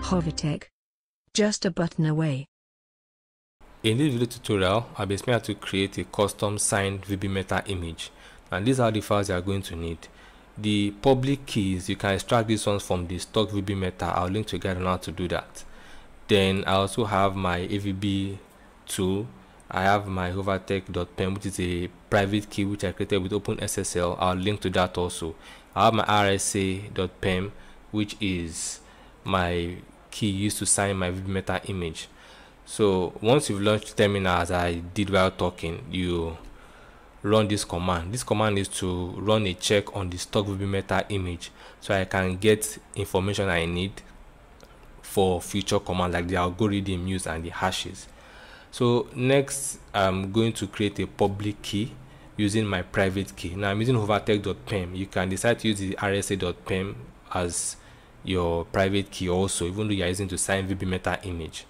Hovertech. Just a button away. In this video tutorial, I'll be explaining how to create a custom signed vbmeta image. And these are the files you are going to need. The public keys, you can extract these ones from the stock vbmeta. I'll link to a guide on how to do that. Then I also have my AVBtool. I have my hovertech.pem, which is a private key which I created with OpenSSL. I'll link to that also. I have my rsa.pem, which is my key used to sign my vbmeta image. So once you've launched terminal, as I did while talking, you run this command. This command is to run a check on the stock vbmeta image, so I can get information I need for future command, like the algorithm used and the hashes. So next, I'm going to create a public key using my private key. Now I'm using hovertech.pem. You can decide to use the rsa.pem as your private key also, even though you're using to sign vbmeta image.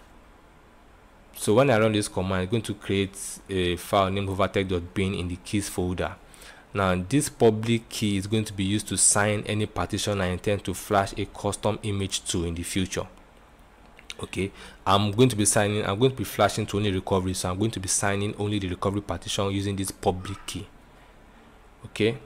So when I run this command, I'm going to create a file named hovertech.bin in the keys folder. Now this public key is going to be used to sign any partition I intend to flash a custom image to in the future. Okay, I'm going to be flashing to only recovery, so I'm going to be signing only the recovery partition using this public key. Okay,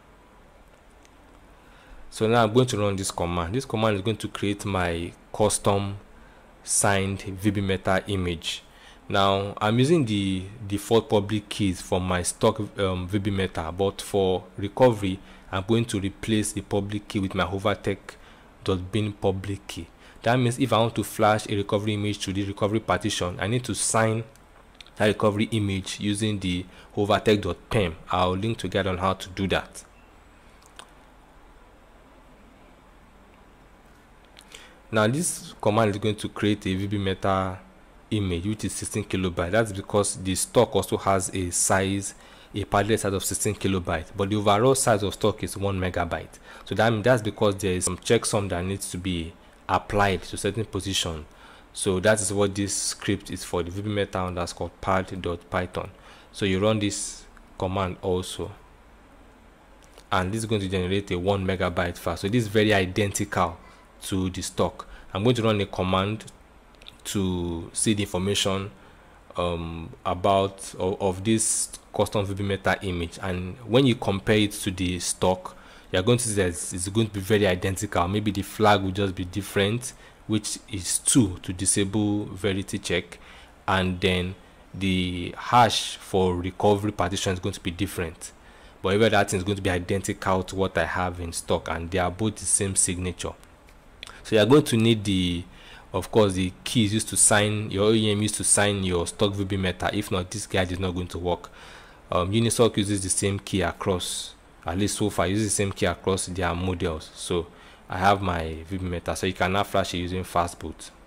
so now I'm going to run this command. This command is going to create my custom signed vbmeta image. Now I'm using the default public keys from my stock vbmeta, but for recovery I'm going to replace the public key with my hovertech.bin public key. That means if I want to flash a recovery image to the recovery partition, I need to sign that recovery image using the hovertech.pem. I'll link to get on how to do that. Now this command is going to create a vbmeta image which is 16 kilobytes. That's because the stock also has a padded size of 16 kilobytes, but the overall size of stock is 1 megabyte. So that's because there is some checksum that needs to be applied to certain position. So that is what this script is for, the vbmeta_pad.python. So you run this command also, and this is going to generate a 1 megabyte file. So this is very identical to the stock. I'm going to run a command to see the information of this custom vbmeta image, and when you compare it to the stock, you're going to see that it's going to be very identical. Maybe the flag will just be different, which is 2 to disable verity check, and then the hash for recovery partition is going to be different, but every other thing is going to be identical to what I have in stock, and they are both the same signature. So you're going to need of course the keys used to sign your OEM used to sign your stock vbmeta. If not, this guide is not going to work. Unisoc uses the same key across, at least so far, uses the same key across their models. So I have my vbmeta, so you can now flash it using fastboot.